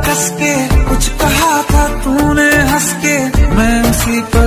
कस के कुछ कहा था तूने हंस के, मैं उसी पर